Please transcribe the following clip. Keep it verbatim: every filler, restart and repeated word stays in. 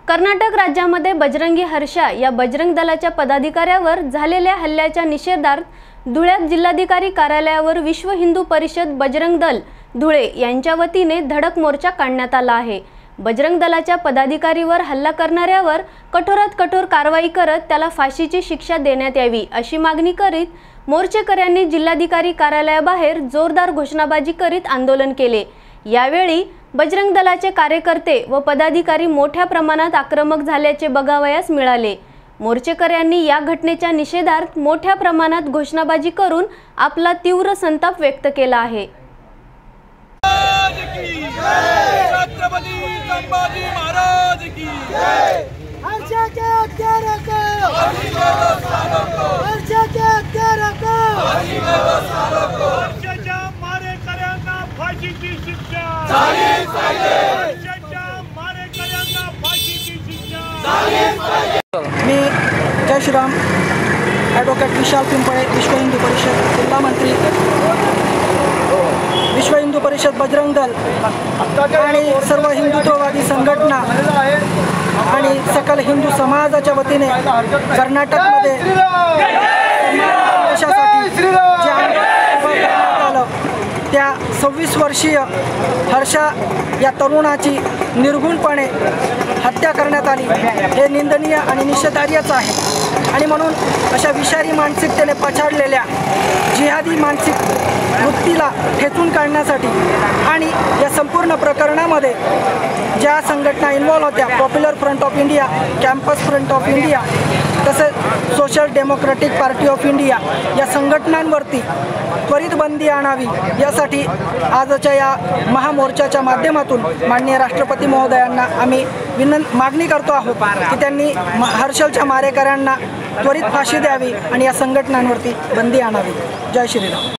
कर्नाटक राज्यामध्ये बजरंगी हर्षा या बजरंग दलाच्या पदाधिकाऱ्यावर झालेल्या हल्ल्याच्या निषेधार्थ धुळ्यात जिल्हाधिकारी कार्यालयावर विश्व हिंदू परिषद बजरंग दल धुळे यांच्या वतीने धडक मोर्चा काढण्यात आला आहे। बजरंग दलाच्या पदाधिकारीवर हल्ला करणाऱ्यावर कठोरात कठोर कारवाई करत त्याला फाशीची शिक्षा देण्यात यावी अशी मागणी करीत मोर्चेकऱ्यांनी जिल्हाधिकारी कार्यालयाबाहेर जोरदार घोषणाबाजी करीत आंदोलन केले। यावेळी बजरंग दलाचे कार्यकर्ते व पदाधिकारी मोठ्या प्रमाणात आक्रमक झाल्याचे बघावयास मिळाले। मोर्चेकऱ्यांनी या घटनेच्या निषेधार्थ मोठ्या प्रमाणात घोषणाबाजी करून आपला तीव्र संताप व्यक्त केला आहे। मी जय श्रीराम ॲडव्होकेट विशाल पिंपळे, विश्व हिंदू परिषद जिल्हा मंत्री, विश्व हिंदू परिषद बजरंग दल आणि सर्व हिंदुत्ववादी संघटना आणि सकल हिंदू समाजाच्या वतीने कर्नाटकमध्ये देशासाठी जे करण्यात आलं त्या सव्वीस वर्षीय हर्षा या तरुणाची निर्घुणपणे हत्या करण्यात आली हे निंदनीय आणि निषेधार्हच आहे। आणि म्हणून अशा विषारी मानसिकतेने पछाडलेल्या जिहादी मानसिक वृत्तीला ठेचून काढण्यासाठी आणि या संपूर्ण प्रकरणामध्ये ज्या संघटना इन्व्हॉल्व होत्या, popular front of India, campus front of India, तसेच social democratic party of India या संघटनांवरती त्वरित बंदी आणावी यासाठी आजच्या या महामोर्चाच्या माध्यमातून माननीय राष्ट्रपती महोदयांना आम्ही विनंती मागणी करतो आहोत की त्यांनी हर्षलच्या मारेकऱ्यांना त्वरित फाशी द्यावी आणि या संघटनांवरती बंदी आणावी। जय श्रीराम।